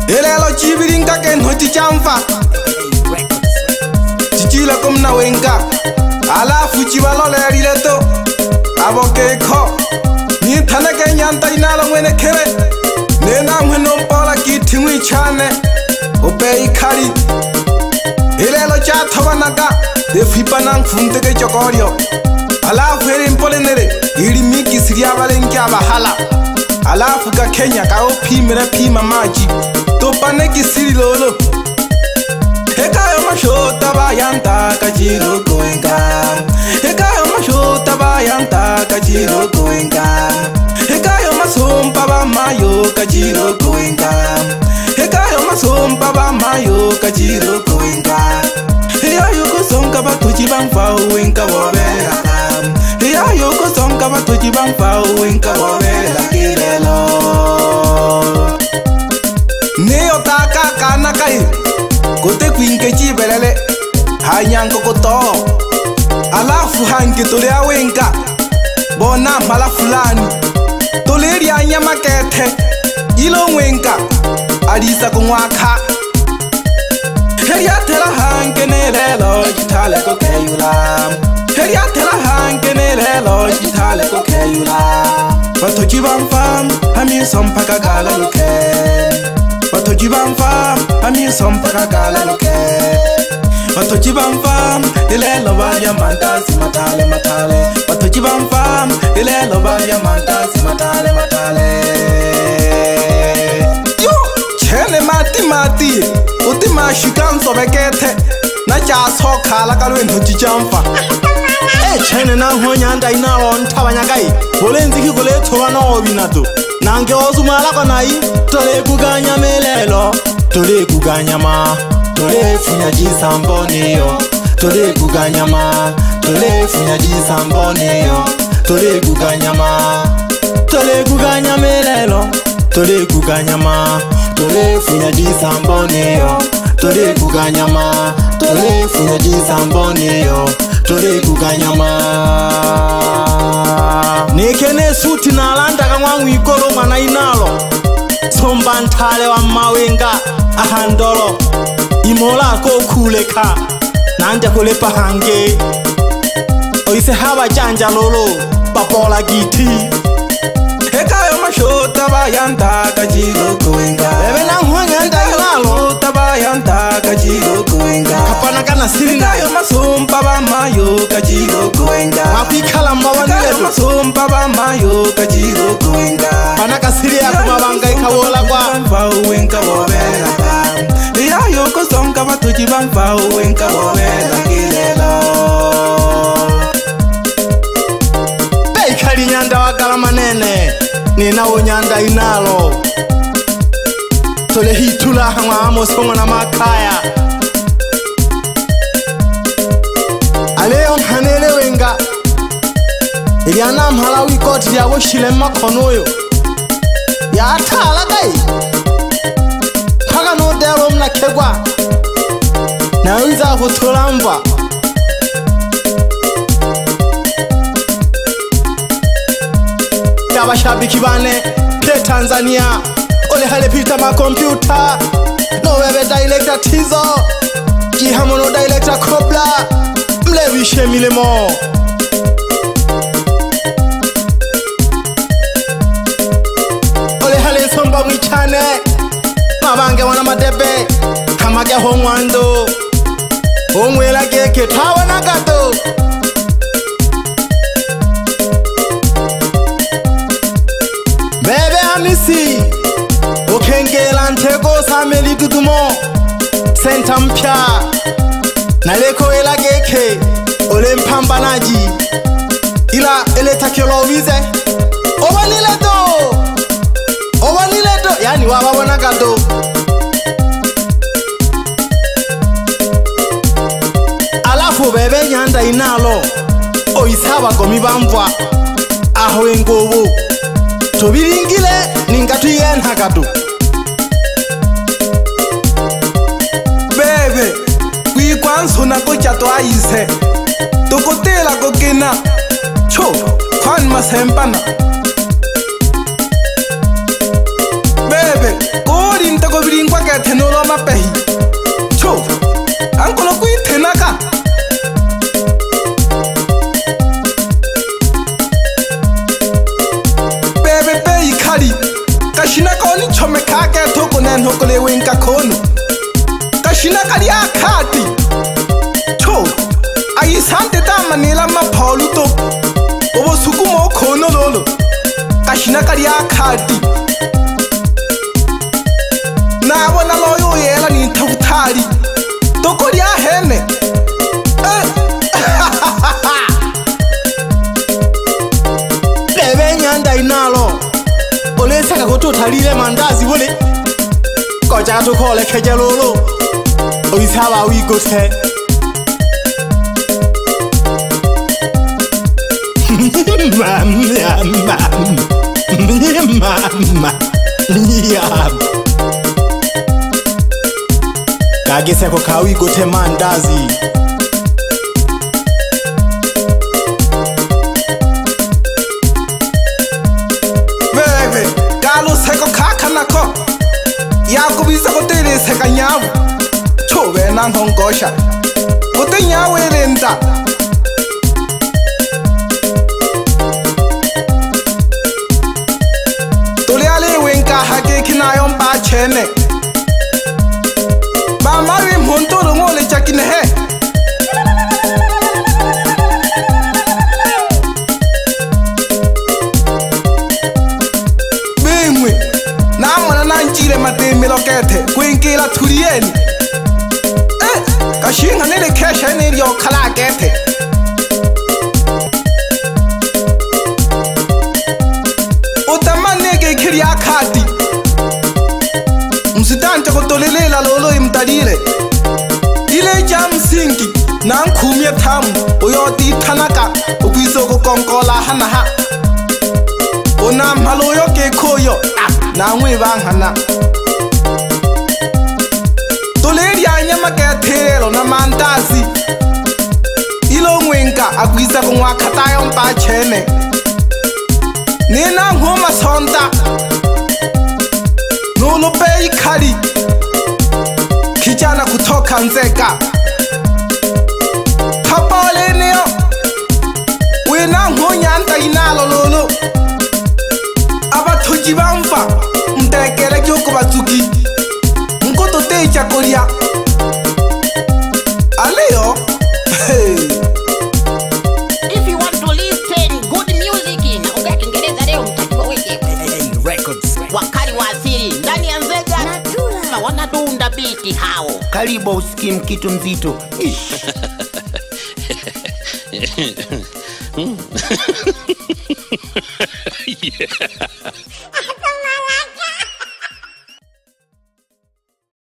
Elelo chibiringa ke nhochi chamfa chichila komna wenga alafu chibalole rileto aboke kho ni thana ke Nyanda Inalo mwene khere nena mweno mpola kitimwi chane ope ikhali elelo cha thabanaka efipana mfunte ke chokoryo alafu eri mpole nere ili miki siria balenki abahala alafu ka Kenya ka ophimira phima maji topane kisiri lolo ekayo mashota bayanta kajiro goenga ekayo mashota bayanta kajiro goenga ekayo masompa ba mayo kajiro goenga ekayo masompa ba mayo kajiro goenga eyo kusonga Bhatoji Bhamva wenga wobela eyo kusonga Bhatoji Bhamva wenga wobela kilelo Neo taka kana kai kote kwinke chibelele hanyango koto alafu hange tole awenga bona mala fulani tole ri anyama kethe ilo wenga alisa kumwaka heria tela hange nelelo chitale ko keyula heria tela hange nelelo chitale ko keyula Bhatoji Bhamva hami sompaka gala luke Bhatoji Bhamva ami sompaka gala loke Bhatoji Bhamva ilelo baya mandazi matale matale Bhatoji Bhamva ilelo baya mandazi matale matale yo chene mati uti mashikan sobekete na chaso khala kalwe Bhatoji Bhamva chene na Nyanda Inalo ntabanyagai bolenzi kigole thobana obinato nange ozumala kanai tole kuganya melelo tole kuganya ma tole funya jisamboniyo tole kuganya ma tole funya jisamboniyo tole kuganya ma tole kuganya melelo tole kuganya ma tole funya jisamboniyo tole kuganya ma tole funya jisamboniyo tole kuganya ma nekene suti na landa kamwangu ikolo mwana Inalo somba nthale wa mawenga ahandolo imola ko kuleka nanja kulepa hange oise haba janja lolo papola giti ekayo mashota bayanta kajiro goenga bebe na Nyanda Inalo tabayanta kajiro goenga kapana kana siringa ekayo masompa ba mayo kajiro goenga mapikala mbawanile masompa ba mayo kajiro goenga pana kasiri ya kumabanga ikawola kwa Bhamva wenga wobela yayo kusonga Bhatoji Bhamva wenga wobela kilelo beikali Nyanda wagala manene nina Nyanda Inalo tole hitula hangwa amosonga na makaya aleo mhanele wenga iliana mhalawi koti ya woshile makonoyo ya atala gai paka no dero mna kegwa na wiza kutola mva ya bashabiki bane pe Tanzania ole hale pita ma computer no webe director tizo kihamono director kobla mlevishe milemo ole hale somba mwichane mabange wana madebe hamage hongwando omwela geke tawana gato bebe amisi okengela ntego sameli dudumo senta mpya naleko ela geke ole mpambanaji ila ele takiolowize obaniledo yani wababona gado alafu bebe Nyanda Inalo oisaba komi Bhamva aho engobo tobiringile ningatu yena gado bebe kwikwanso na kochato aise tokotela kokena cho kwan masempana bebe kori ntako biringwa Kashina koni chome kake toko nen hokole wenka kono. Kashina kari akati. Cho, ayi sante ta manila ma paulu to. Obo suku mo kono lolo. Kashina kari akati. Na wana loyo yela ni tafutari. Toko ria hene. Bebe Nyanda Inalo. Ole saka ko to thalile mandazi wole. Ko ja to khole khejelolo. O isaba wi go the. Mama. Kage sako kawi go the mandazi. Seko kakana ko Yakubisa kote seka nyawu Chowe na ngongosha Kote nyawu elenda Tole ale wenka hake kinayon pa chene Bamari mhonto ngole chakine he Matemi lokete kwinkila tuliyeni kashinga nele kesha nele yo kalagete utamanege kiri akati msitanje kutolelela lolo imtadile ile jamsingi na nkhumye thamu uyoti thanaka ukwisoko konkola hanaha ona mhalo yo ke khoyo na ngwe banghana toleri anyama ke thelo na mandazi ilo ngwenka akwisa ko ngwa khatayo mpa chene nina ngoma sonta nolo pei khali kijana kutoka Nzega Thapole neo wena ngonyanda Inalo lolo Bhatoji Bhamva mtekele kyoko batsuki Nkoto techa koria Aleo If you want to listen good music in Ongea Kiingereza leo mtakiwa weke records wakali wa asili ndani ya Nzega na wanadunda biti hao. Karibu usikie kitu mzito. Yeah.